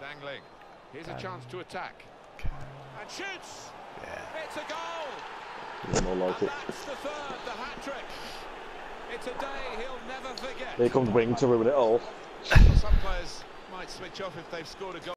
angling. Here's a chance to attack. And shoots! Yeah. It's a goal! More like And it. that's the third, the hat-trick. It's a day he'll never forget. Here comes Wing to ruin it all. Some players might switch off if they've scored a goal.